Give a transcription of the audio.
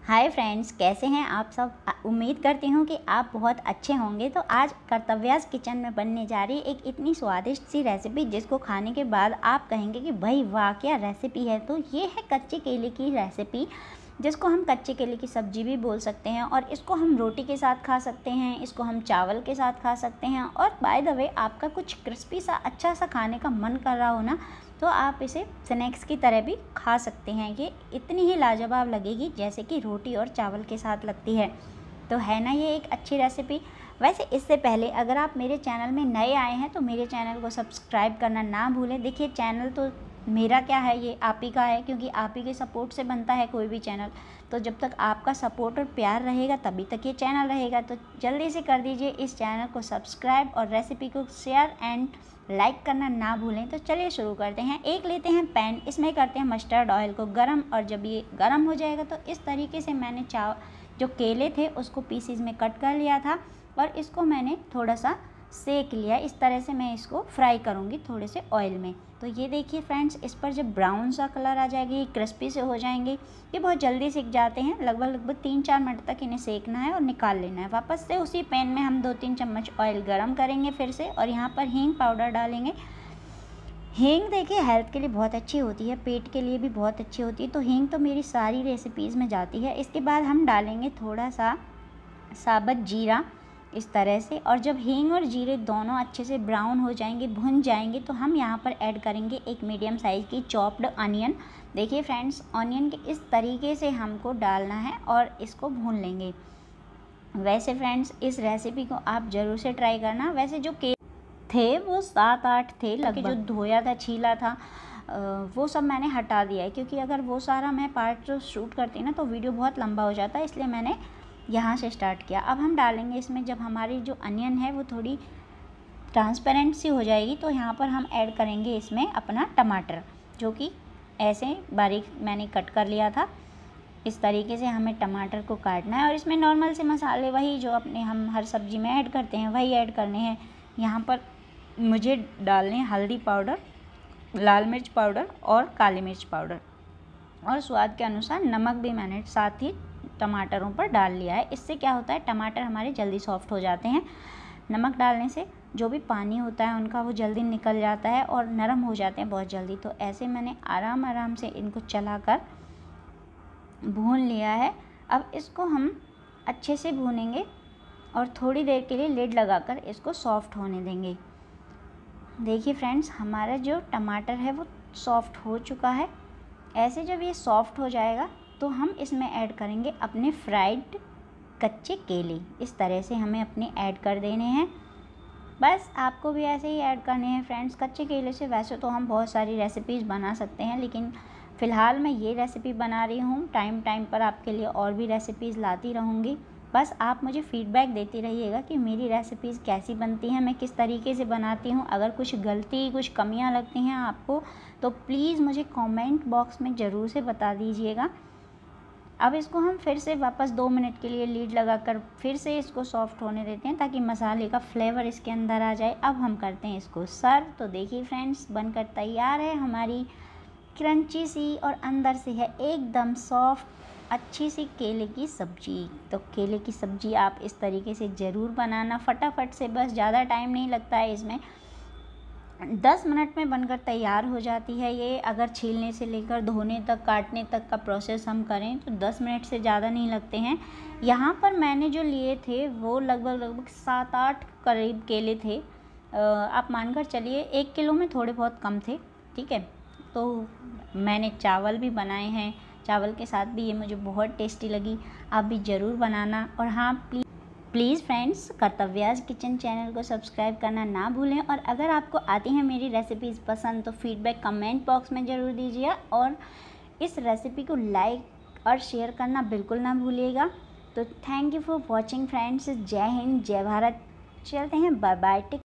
Hi friends, कैसे हैं आप सब। उम्मीद करती हूँ कि आप बहुत अच्छे होंगे। तो आज कर्तव्यास किचन में बनने जा रही एक इतनी स्वादिष्ट सी रेसिपी जिसको खाने के बाद आप कहेंगे कि भाई वाह क्या रेसिपी है। तो ये है कच्चे केले की रेसिपी, जिसको हम कच्चे केले की सब्जी भी बोल सकते हैं। और इसको हम रोटी के साथ खा सकते हैं, इसको हम चावल के साथ खा सकते हैं। और बाय द वे, आपका कुछ क्रिस्पी सा अच्छा सा खाने का मन कर रहा हो ना, तो आप इसे स्नैक्स की तरह भी खा सकते हैं। ये इतनी ही लाजवाब लगेगी जैसे कि रोटी और चावल के साथ लगती है। तो है ना ये एक अच्छी रेसिपी। वैसे इससे पहले अगर आप मेरे चैनल में नए आए हैं तो मेरे चैनल को सब्सक्राइब करना ना भूलें। देखिए, चैनल तो मेरा क्या है, ये आप ही का है, क्योंकि आप ही के सपोर्ट से बनता है कोई भी चैनल। तो जब तक आपका सपोर्ट और प्यार रहेगा तभी तक ये चैनल रहेगा। तो जल्दी से कर दीजिए इस चैनल को सब्सक्राइब और रेसिपी को शेयर एंड लाइक करना ना भूलें। तो चलिए शुरू करते हैं। एक लेते हैं पैन, इसमें करते हैं मस्टर्ड ऑयल को गरम। और जब ये गरम हो जाएगा तो इस तरीके से मैंने जो केले थे उसको पीसीज में कट कर लिया था और इसको मैंने थोड़ा सा सेक लिया। इस तरह से मैं इसको फ्राई करूँगी थोड़े से ऑयल में। तो ये देखिए फ्रेंड्स, इस पर जब ब्राउन सा कलर आ जाएगा, ये क्रिस्पी से हो जाएंगे। ये बहुत जल्दी सिक जाते हैं, लगभग 3-4 मिनट तक इन्हें सेकना है और निकाल लेना है। वापस से उसी पैन में हम 2-3 चम्मच ऑयल गरम करेंगे फिर से, और यहाँ पर हींग पाउडर डालेंगे। हींग देखिए हेल्थ के लिए बहुत अच्छी होती है, पेट के लिए भी बहुत अच्छी होती है। तो हींग तो मेरी सारी रेसिपीज़ में जाती है। इसके बाद हम डालेंगे थोड़ा सा साबुत जीरा इस तरह से। और जब हींग और जीरे दोनों अच्छे से ब्राउन हो जाएंगे, भुन जाएंगे, तो हम यहाँ पर ऐड करेंगे एक मीडियम साइज़ की चॉप्ड अनियन। देखिए फ्रेंड्स, अनियन के इस तरीके से हमको डालना है और इसको भून लेंगे। वैसे फ्रेंड्स, इस रेसिपी को आप ज़रूर से ट्राई करना। वैसे जो थे वो 7-8 थे लगभग, जो धोया था, छीला था, वो सब मैंने हटा दिया है, क्योंकि अगर वो सारा मैं पार्ट जो शूट करती ना तो वीडियो बहुत लंबा हो जाता है, इसलिए मैंने यहाँ से स्टार्ट किया। अब हम डालेंगे इसमें, जब हमारी जो अनियन है वो थोड़ी ट्रांसपेरेंट सी हो जाएगी, तो यहाँ पर हम ऐड करेंगे इसमें अपना टमाटर, जो कि ऐसे बारीक मैंने कट कर लिया था। इस तरीके से हमें टमाटर को काटना है और इसमें नॉर्मल से मसाले वही जो अपने हम हर सब्ज़ी में ऐड करते हैं वही ऐड करने हैं। यहाँ पर मुझे डालने हल्दी पाउडर, लाल मिर्च पाउडर और काली मिर्च पाउडर, और स्वाद के अनुसार नमक भी मैंने साथ ही टमाटरों पर डाल लिया है। इससे क्या होता है, टमाटर हमारे जल्दी सॉफ्ट हो जाते हैं। नमक डालने से जो भी पानी होता है उनका वो जल्दी निकल जाता है और नरम हो जाते हैं बहुत जल्दी। तो ऐसे मैंने आराम आराम से इनको चलाकर भून लिया है। अब इसको हम अच्छे से भूनेंगे और थोड़ी देर के लिए लिड लगाकर इसको सॉफ्ट होने देंगे। देखिए फ्रेंड्स, हमारा जो टमाटर है वो सॉफ्ट हो चुका है। ऐसे जब ये सॉफ्ट हो जाएगा तो हम इसमें ऐड करेंगे अपने फ्राइड कच्चे केले। इस तरह से हमें अपने ऐड कर देने हैं। बस आपको भी ऐसे ही ऐड करने हैं फ्रेंड्स। कच्चे केले से वैसे तो हम बहुत सारी रेसिपीज़ बना सकते हैं, लेकिन फ़िलहाल मैं ये रेसिपी बना रही हूँ। टाइम टाइम पर आपके लिए और भी रेसिपीज़ लाती रहूँगी। बस आप मुझे फ़ीडबैक देती रहिएगा कि मेरी रेसिपीज़ कैसी बनती हैं, मैं किस तरीके से बनाती हूँ। अगर कुछ गलती, कुछ कमियाँ लगती हैं आपको तो प्लीज़ मुझे कमेंट बॉक्स में ज़रूर से बता दीजिएगा। अब इसको हम फिर से वापस 2 मिनट के लिए लीड लगाकर फिर से इसको सॉफ्ट होने देते हैं, ताकि मसाले का फ्लेवर इसके अंदर आ जाए। अब हम करते हैं इसको सर्व। तो देखिए फ्रेंड्स, बनकर तैयार है हमारी क्रंची सी और अंदर से है एकदम सॉफ्ट अच्छी सी केले की सब्जी। तो केले की सब्जी आप इस तरीके से ज़रूर बनाना, फटाफट से, बस ज़्यादा टाइम नहीं लगता है इसमें। 10 मिनट में बनकर तैयार हो जाती है ये। अगर छीलने से लेकर धोने तक, काटने तक का प्रोसेस हम करें तो 10 मिनट से ज़्यादा नहीं लगते हैं। यहाँ पर मैंने जो लिए थे वो लगभग 7-8 करीब केले थे। आप मानकर चलिए 1 किलो में थोड़े बहुत कम थे, ठीक है। तो मैंने चावल भी बनाए हैं, चावल के साथ भी ये मुझे बहुत टेस्टी लगी। आप भी ज़रूर बनाना। और हाँ, please friends, Kartavya's kitchen channel को सब्सक्राइब करना ना भूलें। और अगर आपको आती हैं मेरी रेसिपीज़ पसंद तो फीडबैक कमेंट बॉक्स में ज़रूर दीजिए, और इस रेसिपी को लाइक और शेयर करना बिल्कुल ना भूलिएगा। तो thank you for watching friends. जय हिंद, जय भारत। चलते हैं, बाय बाय।